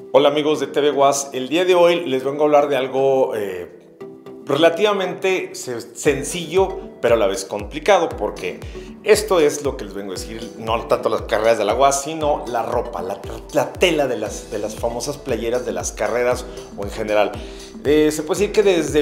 Hola amigos de TV Was, el día de hoy les vengo a hablar de algo relativamente sencillo, pero a la vez complicado, porque esto es lo que les vengo a decir, no tanto las carreras de la UAS, sino la ropa, la tela de las famosas playeras de las carreras o en general. Se puede decir que desde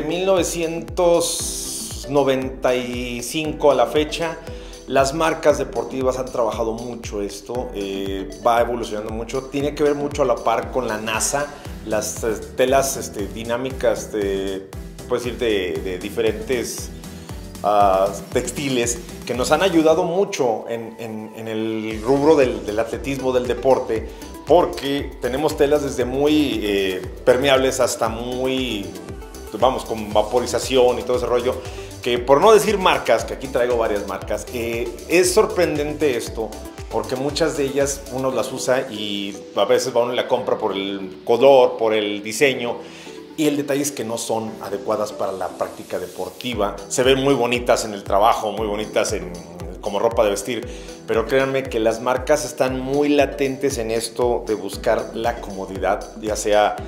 1995 a la fecha, las marcas deportivas han trabajado mucho esto, va evolucionando mucho, tiene que ver mucho a la par con la NASA, las telas dinámicas de diferentes textiles que nos han ayudado mucho en el rubro del atletismo, del deporte, porque tenemos telas desde muy permeables hasta muy, con vaporización y todo ese rollo, que por no decir marcas, que aquí traigo varias marcas, es sorprendente esto, porque muchas de ellas uno las usa y a veces va uno y la compra por el color, por el diseño, y el detalle es que no son adecuadas para la práctica deportiva. Se ven muy bonitas en el trabajo, muy bonitas como ropa de vestir, pero créanme que las marcas están muy latentes en esto de buscar la comodidad, ya sea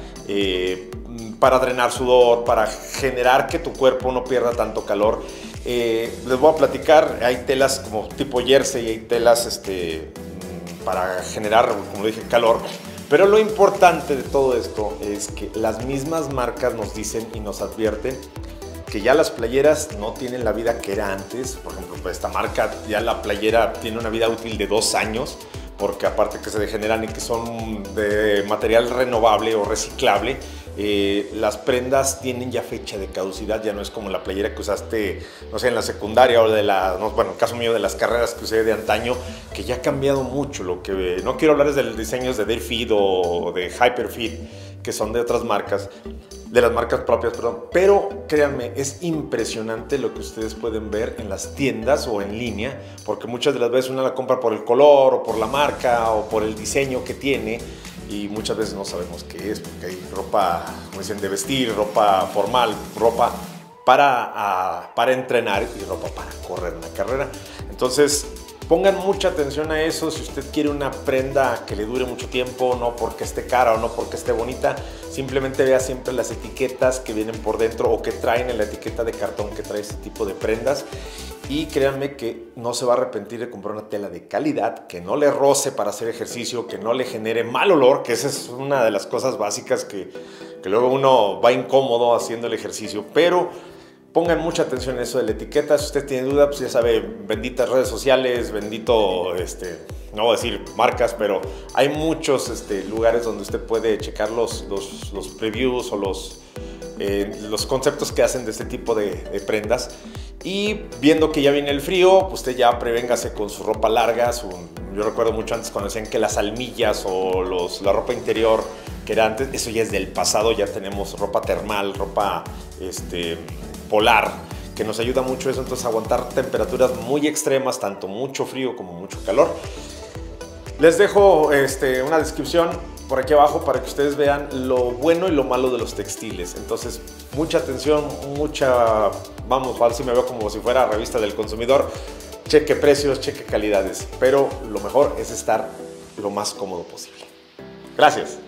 para drenar sudor, para generar que tu cuerpo no pierda tanto calor. Les voy a platicar, hay telas como tipo jersey y hay telas para generar, como dije, calor. Pero lo importante de todo esto es que las mismas marcas nos dicen y nos advierten que ya las playeras no tienen la vida que era antes. Por ejemplo, pues esta marca, ya la playera tiene una vida útil de 2 años, porque aparte que se degeneran y que son de material renovable o reciclable, las prendas tienen ya fecha de caducidad, ya no es como la playera que usaste, no sé, en la secundaria o en el caso mío de las carreras que usé de antaño, que ya ha cambiado mucho. Lo que no quiero hablar es de los diseños de Dayfit o de Hyperfit, que son de otras marcas, de las marcas propias, perdón, pero créanme, es impresionante lo que ustedes pueden ver en las tiendas o en línea, porque muchas de las veces uno la compra por el color o por la marca o por el diseño que tiene, y muchas veces no sabemos qué es, porque hay ropa, como dicen, de vestir, ropa formal, ropa para entrenar y ropa para correr una carrera. Entonces, pongan mucha atención a eso. Si usted quiere una prenda que le dure mucho tiempo, no porque esté cara o no porque esté bonita, simplemente vea siempre las etiquetas que vienen por dentro o que traen en la etiqueta de cartón que trae ese tipo de prendas. Y créanme que no se va a arrepentir de comprar una tela de calidad, que no le roce para hacer ejercicio, que no le genere mal olor, que esa es una de las cosas básicas que luego uno va incómodo haciendo el ejercicio. Pero pongan mucha atención en eso de la etiqueta. Si usted tiene duda, pues ya sabe, benditas redes sociales, bendito, no voy a decir marcas, pero hay muchos lugares donde usted puede checar los previews o los conceptos que hacen de este tipo de prendas. Y viendo que ya viene el frío, pues usted ya prevéngase con su ropa larga. Yo recuerdo mucho antes cuando decían que las almillas o la ropa interior que era antes, eso ya es del pasado. Ya tenemos ropa termal, ropa polar, que nos ayuda mucho eso, entonces aguantar temperaturas muy extremas, tanto mucho frío como mucho calor. Les dejo una descripción por aquí abajo para que ustedes vean lo bueno y lo malo de los textiles. Entonces, mucha atención, vamos a ver si me veo como si fuera revista del consumidor. Cheque precios, cheque calidades, pero lo mejor es estar lo más cómodo posible. Gracias.